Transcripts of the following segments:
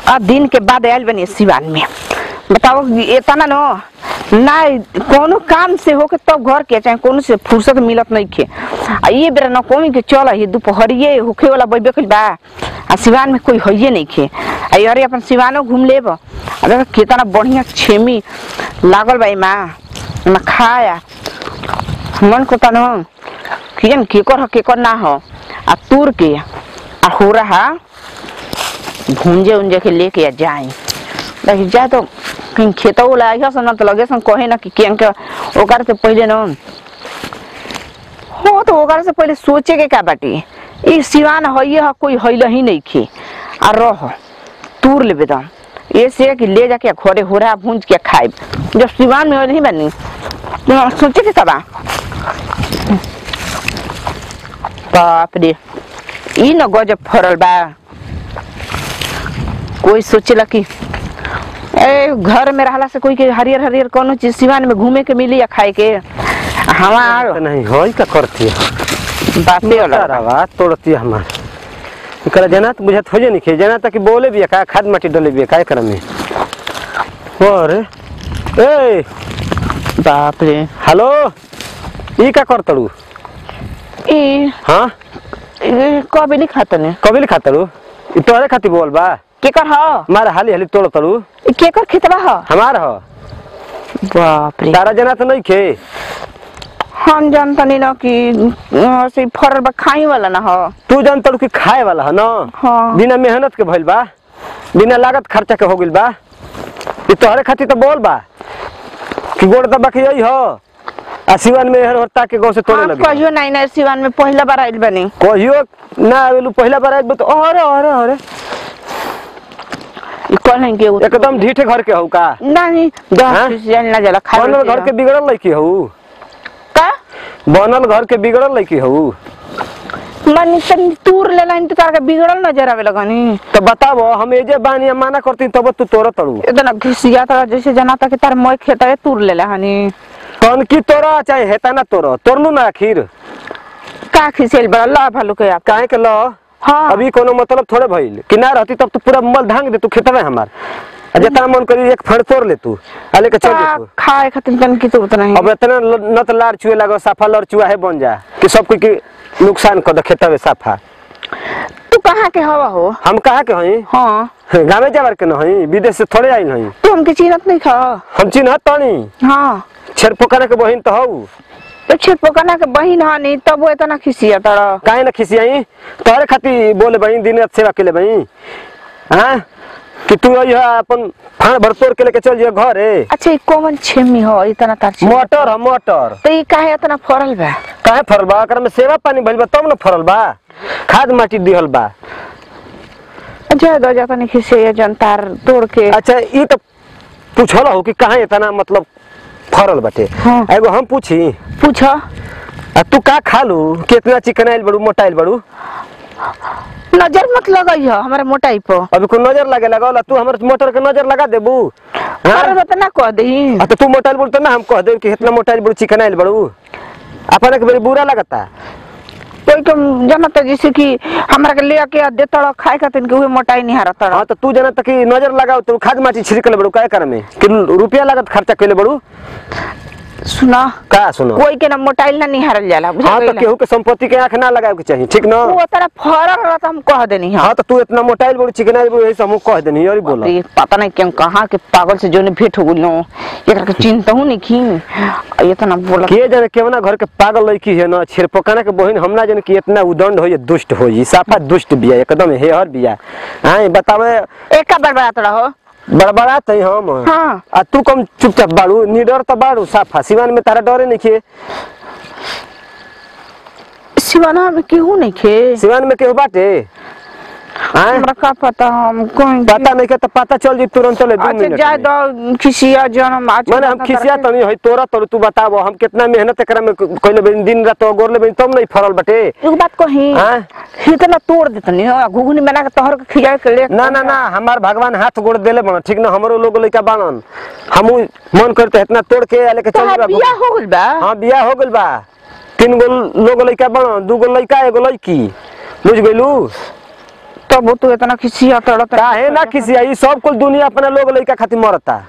दिन के बाद आयल बनी सिवान में। बताओ इतना ना कोनो काम से होके तब घर के चाहे कोनो से फुर्सत मिलत नहीं खे। ये बेरा न कोई के चल है दोपहरिए होखे वाला बैबे कइल बा आ सिवान में कोई हइये नहीं खे। अरे अपन सिवानो घूम लेब। अरे कितना बढ़िया छेमी लागल बा एमा खाया मन को तनो कियन केकर ना हो आ तूर के आ हो रहा भूंजे उंजे के लेके आ जाए लेकिन जाए तो कहीं खेता वो लाएगा सन तो लगे सन कहे ना कि केन के ओकर से पहले न हो तो ओकर से पहले सोचे के का बाटी ई सिवान हइये ह कोई हइल ही नहीं खे आ रह तूर लेबे दम ऐसे कि ले जाके घरे हो रहा भूंज के खाए जब सिवान में नहीं बनी तो सोचे के तबा बाप रे ई न गजब फरल बा। कोई सोचेला कि घर में रहला से कोई के हरियर हरियर कोनो चीज सिवान में घूमे के मिली या खाए के हमार नहीं होई का करती है बाते वाला रवा तोड़ती हमार कर जना तो बुझत हो जे नहीं खे जना तक बोले भी का खाद माटी डले भी काय करम में और ए बाप रे हेलो ई का करतड़ू ई हां कबे नहीं खातने कबे खातड़ू ई तोरे खाती बोल बा केकर ह मारा हाली हाली तोड़तड़ू केकर खेतबा ह हमार ह बाप रे तारा जना तो नहीं खे हम जानता नहीं ना कि से फरल बा खाई वाला ना हो। तू जानतड़ू कि खाए वाला है ना हाँ। बिना मेहनत के भइल बा बिना लागत खर्चा के हो गइल बा ई तोहरे खाती तो बोल बा कि गोड़ दबा के यही हो आ सिवान में हर हरता के गांव से तोड़े लगे कहियो नहीं ना सिवान में पहला बार आइल बनी कहियो ना आवेलू पहला बार आइल तो अरे अरे अरे कौन है के एकदम ढीठे घर के हो का नहीं दस ना जला खा बनल घर के बिगड़ल लइकी हो का बनल घर के बिगड़ल लइकी हो मन तन तूर लेला इन तो तार के बिगड़ल नजर आवे लगनी तो बताओ हम एजे बानी माना करती तब तू तोड़ तड़ू इतना घिसिया तारा जैसे जनाता कि तार मोय खेता तूर लेला हनी कौन की तोड़ा चाहे हेता ना तोड़लू ना आखिर का खिसेल बड़ा ला भालू के आप काहे के लो हाँ अभी कोनो मतलब थोड़े भइल कि ना रहती तब तू पूरा मल धांग दे तू खेतवे हमार जितना मन करी एक फड़ तोड़ ले तू आ लेके चल जे तू खाए खातिर तन की तो नहीं अब इतना न तो लार चुए लागो साफा लड़ चुआ है बन जा कि सब कोई के नुकसान कर दे खेतवे साफा तू कहां के हवा हो हम कहां के हई हां गावे जावर के न हई विदेश से थोड़े आइल हई तू हमके चिन्हत नहीं खा हम चिन्हत तनी हां छेर पोकरा के बहिन तो हऊ तो छेर पोकरा के बहिन हनी तब वो इतना खिसिया तारा काहे ना खिसियाई तोरे खाती बोले बहिन दिन रात सेवा केले बहिन हां कि तू अपन फाड़ भर तोड़ के लेके चल जे घरे अच्छा कौन छेमी हो इतना तार मटर है मटर तो ये काहे इतना फरल बा काहे फरल बा अगर में सेवा पानी भइल बा तब न फरल बा खाद माटी दिहल बा अच्छा दो जाता नहीं खिसिया जनतार तोड़ के अच्छा ई तो पूछल हो कि काहे इतना मतलब फरल बाटे हाँ। एगो हम पूछी पूछो आ तू का खालू कितना चिकन आइल बड़ू मोटा आइल बड़ू नजर मत लगाइयो हमारे मोटाई पर अभी को नजर लगे लगावला तू हमर मोटर के नजर लगा देबू अरे बता कह दही तो तू मोटा आइल बड़ू तो ना हम कह देब कि इतना मोटा आइल बड़ू चिकन आइल बड़ू अपने के बड़ी बुरा लगता कोई के जानता जैसे कि हमरा के लेके देता खाए खातिर के मोटाई नहीं हारता हां तो तू जानता कि नजर लगाओ तो खाद माटी छिड़कले बड़ू काय करे में कि रुपया लागत खर्चा कइले बड़ू सुना का सुनो कोई के ना मोटाइल ना निहारल जाला हां तो केहू के संपत्ति के आंख ना लगावे के चाहिए ठीक ना वो तरह फरल रहता हम कह देनी हां तो तू इतना मोटाइल बड़ू चिकन आइल बड़ू ऐसे हम कह देनी और बोला ये पता नहीं क्यों कहां के पागल से जोने भेंट हो गुलो एकरा के चिंता हूं नहीं की इतना बोला के जाने केवना घर के पागल लड़की है ना छेरपकाना के बहिन हमना जाने कि इतना उदंड हो ये दुष्ट हो ये साफा दुष्ट बिया एकदम हेहर बिया हां बतावे एक बार बात रहो बड़बड़ात है हम हां आ तू कम चुपचाप बाड़ू निडर तो बाड़ू साफा सिवान में तारा डरे नहीं खे सिवाना में केहू नहीं खे सिवान में केहू बाटे हमरा का पता हम कोई पता नहीं के तो पता चल जी तुरंत चले 2 मिनट अच्छा जा दो खिसिया जन्म आज माने हम खिसिया तो नहीं है तोरा तो तू बताबो हम कितना मेहनत एकरा में कइले बिन दिन रात गोरले बिन तब नहीं फरल बटे एक बात कही हां इतना तोड़ देतनी घुघनी बना के तोहर के खिया के ले ना ना ना हमार भगवान हाथ गोड़ देले बन ठीक ना हमरो लोग लइका बाणन हमू मन करते इतना तोड़ के लेके चल तोहर बियाह हो गइल बा हां बियाह हो गइल बा 3 गो लोग लइका बाणन 2 गो लइका एगो लइकी बुझ गइलू तो तब तू इतना खिसिया तड़त काहे ना खिसिया, ई सब कुल दुनिया अपना लोग लइका खातिर मरता।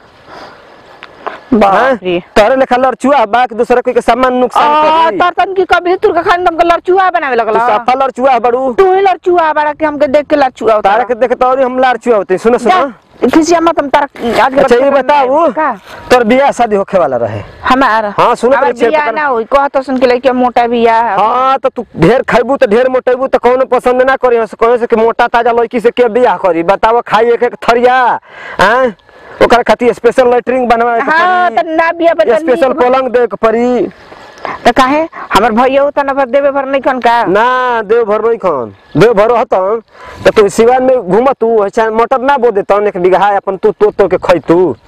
बाप रे तोरे लेखा लड़चुआ बा के दूसरे कोई के सामान नुकसान करी। तरतन की कभी तुर का खान तुमके लड़चुआ बनावे तू लगला। साफा लड़चुआ बड़ू, तू ही लड़चुआ बड़ा के हमके देख के लड़चुआ होता। तारे के देख तो और हम लड़चुआ होते। सुनो सुनो खिसिया मत हम तारा आज के अच्छा ये बताऊ तोर बियाह शादी होखे वाला रहे हमार। हाँ सुनो हमार बियाह ना होई कहत सुन के लइके मोटा बियाह। हाँ तो तू ढेर खाइबू तो ढेर मोटेबू तो कौनो पसंद ना करी, कहे से कि मोटा ताजा लड़की से के बियाह करी। बताओ खाई एक एक थरिया हैं ओकरा खातिर स्पेशल लैट्रिन बनवाए के हां त ना बियाह बदल स्पेशल पलंग दे के परी। त काहे हमर भैया उतना नंबर देबे भर नहीं कन का ना देव भर नहीं खान देव भर हतन तो तू सिवान में घूम तू अच्छा मोटर ना बो दे तन एक बिगहा अपन तू तो के खई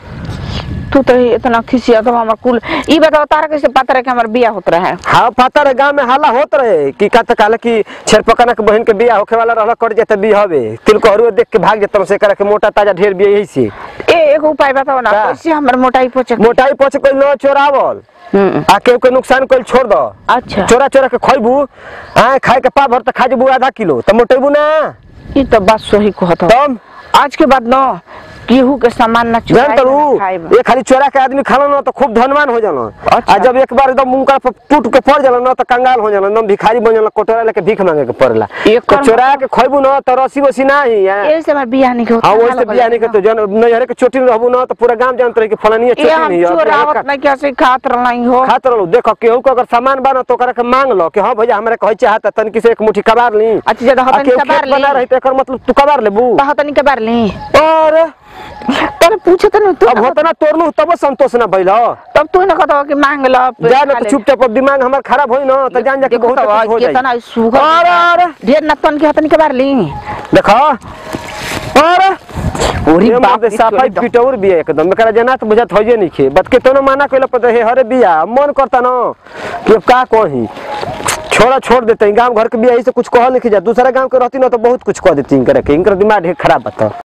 तू तो इतना खिसिया तो हमर कुल ई बताओ तारा कैसे पता रहे कि हमर बियाह होत रहे। हाँ पता रहे गांव में हाला होत रहे कि का त काले कि छेरपकना के बहन के बियाह होखे वाला रहला कर जेते बियाह हवे तिल को हरु देख के भाग जेतन से करे के मोटा ताजा ढेर बियाह यही से। एक उपाय बताओ ना कैसे हमर मोटाई पोचे। मोटाई पोचे कोई न चोरावल आ के नुकसान कोई छोड़ दो। अच्छा चोरा चोरा के खइबू हां खाए के पा भर त खा जेबू आधा किलो त मोटेबू ना। ई तो बात सही कहत तब आज के बाद न केहू के सामान ना चुराए जान तरू ये खाली चोरा के आदमी खाला ना तो खूब धनवान हो जाला। अच्छा। आ जब एक बार एकदम मुंह का टूट के पड़ जाला ना तो कंगाल हो जाला, एकदम भिखारी बन जाला, कोटरा लेके भीख मांगे के पड़ेला। तो चोरा के खइबू ना तो रसी वसी ना ही एही से हमर बियाह नहीं होत। हां वही से बियाह नहीं के तो जन नहरे के चोटी रहबू ना तो पूरा गांव जानत रहे कि फलानी चोटी नहीं है। चोरावत नहीं कैसे खात रहलाई हो खात रहलो देखो केहू को अगर सामान बना तो करे के मांग लो कि हां भैया हमरा कहै चाहत तनकी से एक मुट्ठी कबार ली। अच्छा जदा हतनी कबार बना रही तो एकर मतलब तू कबार लेबू तो हतनी कबार ली और तने पूछे त तू अब होतना तोरलू तब संतोष ना भइल। तब तू न कहत कि मांग ल जान तो चुपचाप दिमाग हमर खराब होई ना तो जान जा के बहुत कुछ हो जाई। कितना सुगर अरे ढेर नतन के हतनी कबार ली देखो अरे ओरी ये बाप बाप साफाई पिटौर भी है एकदम एकरा जना तो बुझत होइए नहीं खे बत के तो माना कइला पता है हरे बिया मन करता ना कि अब का कही छोड़ा छोड़ देते गांव घर के बिया से कुछ कह नहीं जा दूसरा गांव के रहती ना तो बहुत कुछ कह देती इनकर दिमाग खराब बता।